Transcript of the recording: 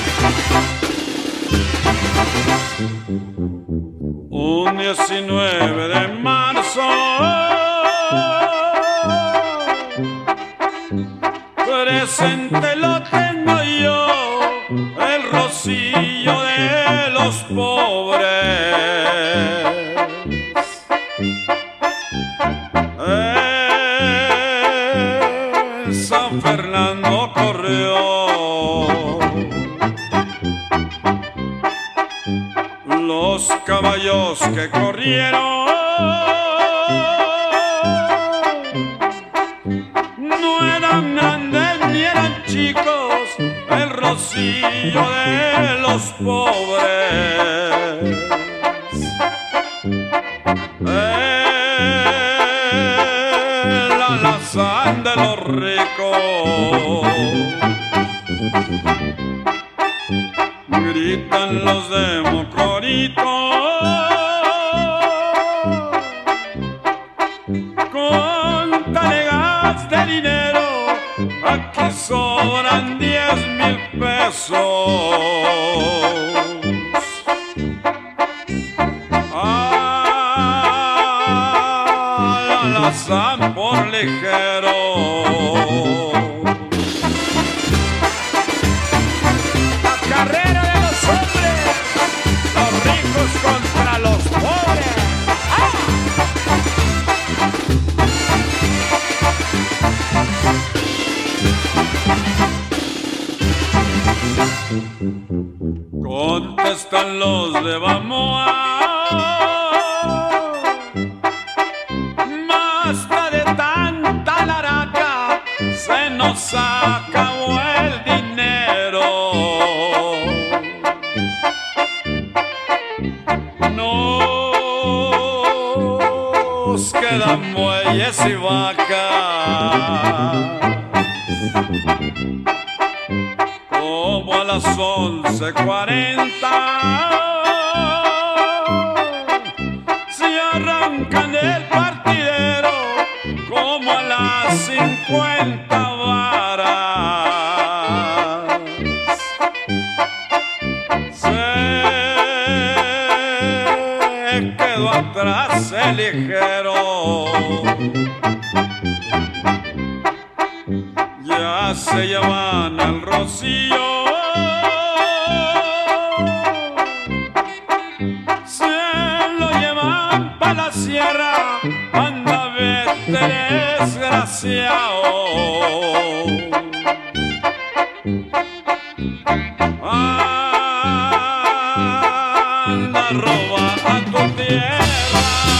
Un 19 de marzo presente lo tengo yo, el rocío de los pobres. San Fernando corrió los caballos que corrieron, no eran grandes ni eran chicos, el rocío de los pobres. El alazán de los ricos, gritan los democoritos, con talegas de dinero, aquí sobran 10,000 pesos. Al alazán por ligero. Contra los pobres. ¡Ah! Contestan los de Bamoa, basta de tanta laraca, se nos acabó el dinero. Nos quedan muelles y vacas, como a las 11:40 se arrancan el partidero, como a las 50 varas. Quedó atrás el ligero, ya se llevan al rocío, se lo llevan pa' la sierra, anda vete desgraciado. Anda roba a tu tierra.